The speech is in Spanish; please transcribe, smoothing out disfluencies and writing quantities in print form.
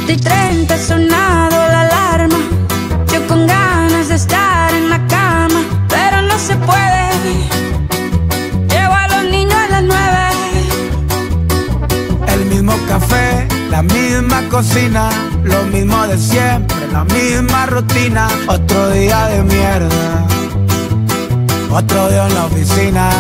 7:30 ha sonado la alarma. Yo con ganas de estar en la cama, pero no se puede. Llevo a los niños a las 9. El mismo café, la misma cocina, lo mismo de siempre, la misma rutina. Otro día de mierda, otro día en la oficina.